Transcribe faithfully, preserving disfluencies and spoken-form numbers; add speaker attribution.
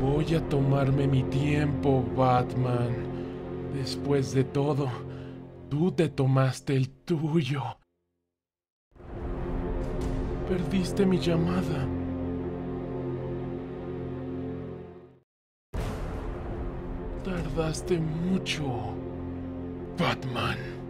Speaker 1: Voy a tomarme mi tiempo, Batman. Después de todo, tú te tomaste el tuyo. Perdiste mi llamada. Tardaste mucho, Batman.